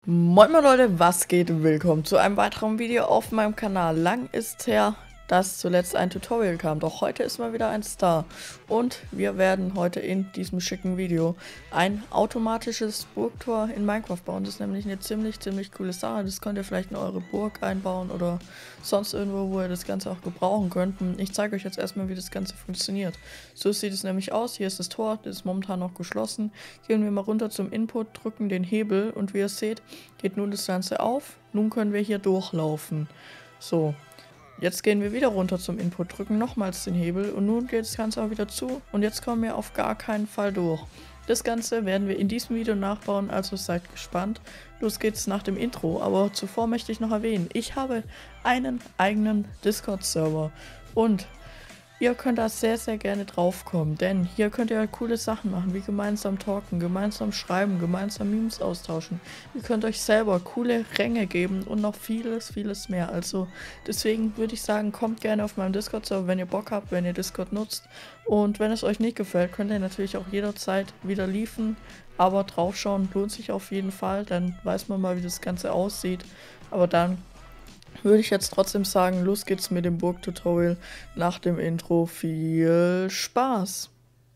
Moin moin Leute, was geht? Willkommen zu einem weiteren Video auf meinem Kanal. Lang ist her, dass zuletzt ein Tutorial kam, doch heute ist mal wieder eins da. Und wir werden heute in diesem schicken Video ein automatisches Burgtor in Minecraft bauen. Das ist nämlich eine ziemlich coole Sache. Das könnt ihr vielleicht in eure Burg einbauen oder sonst irgendwo, wo ihr das Ganze auch gebrauchen könnt. Ich zeige euch jetzt erstmal, wie das Ganze funktioniert. So sieht es nämlich aus. Hier ist das Tor, das ist momentan noch geschlossen. Gehen wir mal runter zum Input, drücken den Hebel und wie ihr seht, geht nun das Ganze auf. Nun können wir hier durchlaufen. So. Jetzt gehen wir wieder runter zum Input, drücken nochmals den Hebel und nun geht das Ganze auch wieder zu und jetzt kommen wir auf gar keinen Fall durch. Das Ganze werden wir in diesem Video nachbauen, also seid gespannt. Los geht's nach dem Intro, aber zuvor möchte ich noch erwähnen, ich habe einen eigenen Discord-Server und ihr könnt da sehr gerne draufkommen, denn hier könnt ihr halt coole Sachen machen, wie gemeinsam talken, gemeinsam schreiben, gemeinsam Memes austauschen. Ihr könnt euch selber coole Ränge geben und noch vieles mehr. Also deswegen würde ich sagen, kommt gerne auf meinem Discord-Server, wenn ihr Bock habt, wenn ihr Discord nutzt. Und wenn es euch nicht gefällt, könnt ihr natürlich auch jederzeit wieder liefen. Aber draufschauen lohnt sich auf jeden Fall, dann weiß man mal, wie das Ganze aussieht. Aber dann würde ich jetzt trotzdem sagen, los geht's mit dem Burg-Tutorial nach dem Intro. Viel Spaß!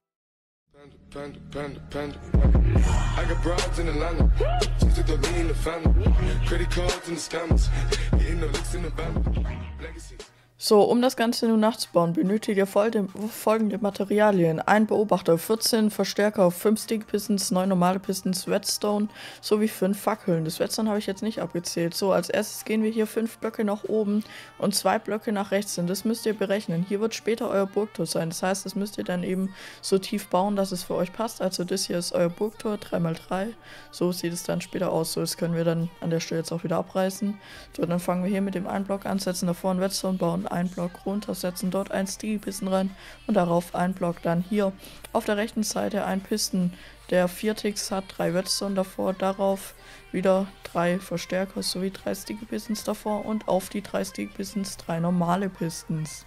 I got broads in Atlanta. She took the lean in the family. Credit cards and the scammers. Getting the licks in the band. Legacies. So, um das Ganze nun nachzubauen, benötigt ihr folgende Materialien. Ein Beobachter, 14 Verstärker, 5 Sticky Pistons, 9 normale Pistons, Redstone sowie 5 Fackeln. Das Redstone habe ich jetzt nicht abgezählt. So, als erstes gehen wir hier 5 Blöcke nach oben und 2 Blöcke nach rechts hin. Das müsst ihr berechnen. Hier wird später euer Burgtor sein. Das heißt, das müsst ihr dann eben so tief bauen, dass es für euch passt. Also das hier ist euer Burgtor, 3×3. So sieht es dann später aus. So, das können wir dann an der Stelle jetzt auch wieder abreißen. So, dann fangen wir hier mit dem einen Block an, setzen davor einen Redstone, bauen einen Block runter, setzen dort ein Sticky Piston rein und darauf einen Block. Dann hier auf der rechten Seite ein Piston, der 4 Ticks hat, 3 Redstone davor, darauf wieder 3 Verstärker sowie 3 Sticky Pistons davor und auf die 3 Sticky Pistons 3 normale Pistons.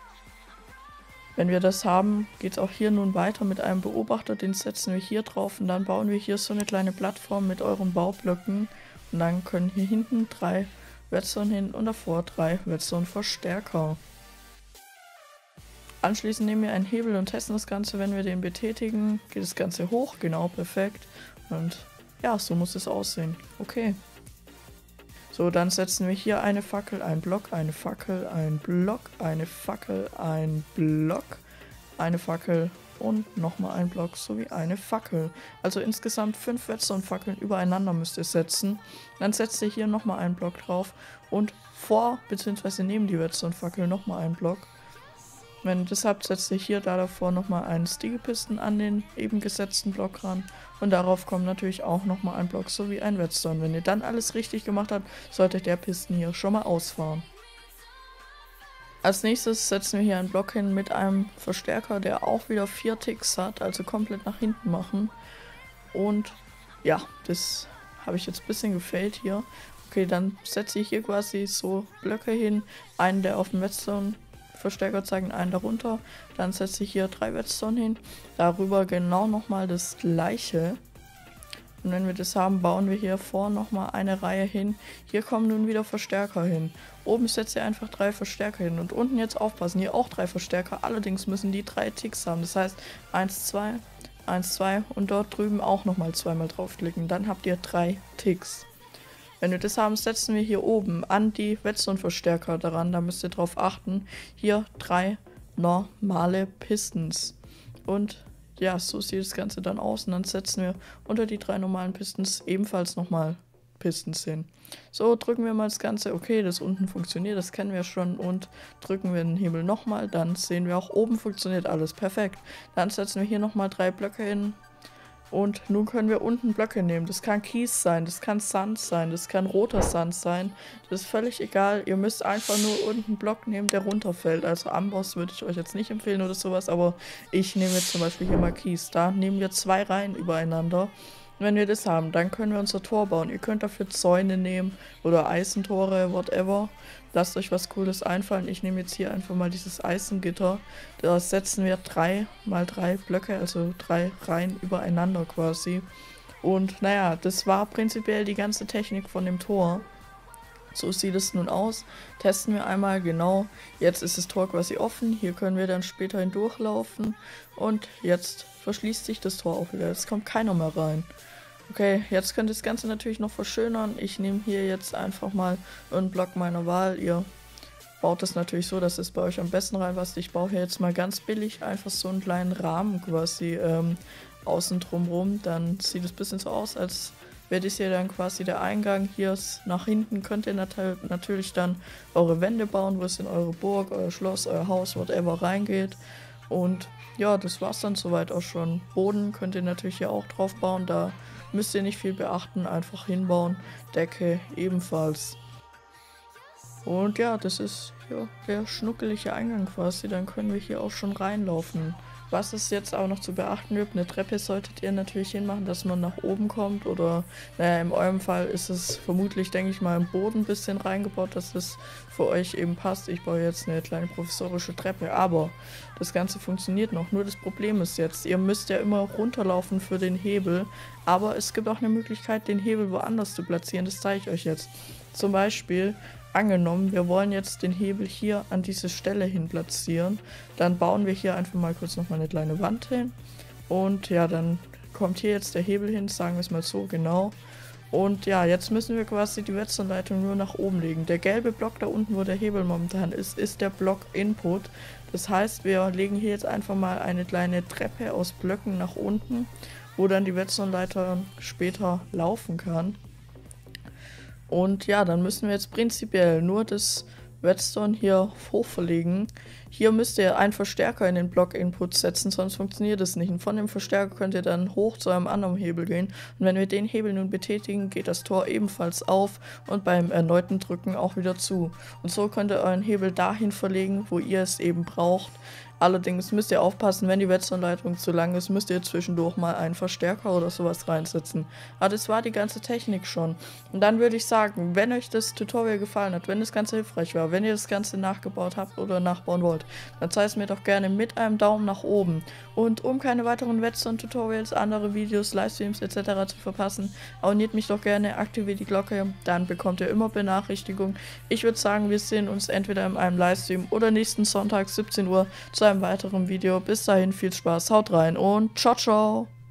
Wenn wir das haben, geht es auch hier nun weiter mit einem Beobachter, den setzen wir hier drauf und dann bauen wir hier so eine kleine Plattform mit euren Baublöcken und dann können hier hinten 3 Redstone hin und davor 3 Redstone Verstärker. Anschließend nehmen wir einen Hebel und testen das Ganze. Wenn wir den betätigen, geht das Ganze hoch. Genau, perfekt. Und ja, so muss es aussehen. Okay. So, dann setzen wir hier eine Fackel, einen Block, eine Fackel, einen Block, eine Fackel, ein Block, eine Fackel und nochmal ein Block sowie eine Fackel. Also insgesamt 5 Redstone-Fackeln übereinander müsst ihr setzen. Dann setzt ihr hier nochmal einen Block drauf und vor bzw. neben die Redstone-Fackel nochmal einen Block. Wenn ihr das habt, setzt ihr hier da davor nochmal einen Sticky Piston an den eben gesetzten Block ran. Und darauf kommt natürlich auch nochmal ein Block sowie ein Redstone. Wenn ihr dann alles richtig gemacht habt, sollte der Piston hier schon mal ausfahren. Als nächstes setzen wir hier einen Block hin mit einem Verstärker, der auch wieder 4 Ticks hat, also komplett nach hinten machen. Und ja, das habe ich jetzt ein bisschen gefailt hier. Okay, dann setze ich hier quasi so Blöcke hin, einen, der auf dem Redstone Verstärker zeigt, einen darunter. Dann setze ich hier 3 Redstone hin, darüber genau nochmal das gleiche. Und wenn wir das haben, bauen wir hier vor nochmal eine Reihe hin. Hier kommen nun wieder Verstärker hin. Oben setzt ihr einfach 3 Verstärker hin. Und unten jetzt aufpassen, hier auch 3 Verstärker. Allerdings müssen die 3 Ticks haben. Das heißt 1, 2, 1, 2 und dort drüben auch nochmal zweimal draufklicken. Dann habt ihr 3 Ticks. Wenn wir das haben, setzen wir hier oben an die Redstone-Verstärker daran. Da müsst ihr drauf achten. Hier 3 normale Pistons. Und ja, so sieht das Ganze dann aus. Und dann setzen wir unter die 3 normalen Pistons ebenfalls nochmal Pistons hin. So, drücken wir mal das Ganze. Okay, das unten funktioniert, das kennen wir schon. Und drücken wir den Hebel nochmal. Dann sehen wir auch, oben funktioniert alles. Perfekt. Dann setzen wir hier nochmal 3 Blöcke hin. Und nun können wir unten Blöcke nehmen. Das kann Kies sein, das kann Sand sein, das kann roter Sand sein. Das ist völlig egal. Ihr müsst einfach nur unten einen Block nehmen, der runterfällt. Also Amboss würde ich euch jetzt nicht empfehlen oder sowas, aber ich nehme jetzt zum Beispiel hier mal Kies. Da nehmen wir 2 Reihen übereinander. Und wenn wir das haben, dann können wir unser Tor bauen. Ihr könnt dafür Zäune nehmen oder Eisentore, whatever. Lasst euch was Cooles einfallen. Ich nehme jetzt hier einfach mal dieses Eisengitter. Da setzen wir 3 mal 3 Blöcke, also 3 Reihen übereinander quasi. Und naja, das war prinzipiell die ganze Technik von dem Tor. So sieht es nun aus. Testen wir einmal genau. Jetzt ist das Tor quasi offen. Hier können wir dann später hindurchlaufen. Und jetzt verschließt sich das Tor auch wieder. Jetzt kommt keiner mehr rein. Okay, jetzt könnt ihr das Ganze natürlich noch verschönern. Ich nehme hier jetzt einfach mal einen Block meiner Wahl. Ihr baut das natürlich so, dass es bei euch am besten reinpasst. Ich baue hier jetzt mal ganz billig einfach so einen kleinen Rahmen quasi außen drumherum. Dann sieht es ein bisschen so aus, als wäre das hier dann quasi der Eingang. Hier ist nach hinten könnt ihr natürlich dann eure Wände bauen, wo es in eure Burg, euer Schloss, euer Haus, whatever reingeht. Und ja, das war's dann soweit auch schon. Boden könnt ihr natürlich hier auch drauf bauen, da müsst ihr nicht viel beachten, einfach hinbauen. Decke ebenfalls. Und ja, das ist ja der schnuckelige Eingang quasi, dann können wir hier auch schon reinlaufen. Was es jetzt auch noch zu beachten gibt, eine Treppe solltet ihr natürlich hinmachen, dass man nach oben kommt oder, naja, in eurem Fall ist es vermutlich, denke ich mal, im Boden ein bisschen reingebaut, dass es für euch eben passt. Ich baue jetzt eine kleine provisorische Treppe, aber das Ganze funktioniert noch. Nur das Problem ist jetzt, ihr müsst ja immer runterlaufen für den Hebel, aber es gibt auch eine Möglichkeit, den Hebel woanders zu platzieren, das zeige ich euch jetzt. Zum Beispiel, angenommen, wir wollen jetzt den Hebel hier an diese Stelle hin platzieren, dann bauen wir hier einfach mal kurz nochmal eine kleine Wand hin und ja, dann kommt hier jetzt der Hebel hin, sagen wir es mal so, genau. Und ja, jetzt müssen wir quasi die Redstone-Leitung nur nach oben legen. Der gelbe Block da unten, wo der Hebel momentan ist der Block Input. Das heißt, wir legen hier jetzt einfach mal eine kleine Treppe aus Blöcken nach unten, wo dann die Redstone-Leitung später laufen kann. Und ja, dann müssen wir jetzt prinzipiell nur das Redstone hier hoch verlegen. Hier müsst ihr einen Verstärker in den Block-Input setzen, sonst funktioniert es nicht. Und von dem Verstärker könnt ihr dann hoch zu einem anderen Hebel gehen. Und wenn wir den Hebel nun betätigen, geht das Tor ebenfalls auf und beim erneuten Drücken auch wieder zu. Und so könnt ihr euren Hebel dahin verlegen, wo ihr es eben braucht. Allerdings müsst ihr aufpassen, wenn die Redstone-Leitung zu lang ist, müsst ihr zwischendurch mal einen Verstärker oder sowas reinsetzen. Aber das war die ganze Technik schon. Und dann würde ich sagen, wenn euch das Tutorial gefallen hat, wenn das Ganze hilfreich war, wenn ihr das Ganze nachgebaut habt oder nachbauen wollt, dann zeigt es mir doch gerne mit einem Daumen nach oben. Und um keine weiteren Redstone-Tutorials, andere Videos, Livestreams etc. zu verpassen, abonniert mich doch gerne, aktiviert die Glocke, dann bekommt ihr immer Benachrichtigungen. Ich würde sagen, wir sehen uns entweder in einem Livestream oder nächsten Sonntag 17 Uhr zu einem weiteren Video. Bis dahin viel Spaß, haut rein und ciao, ciao!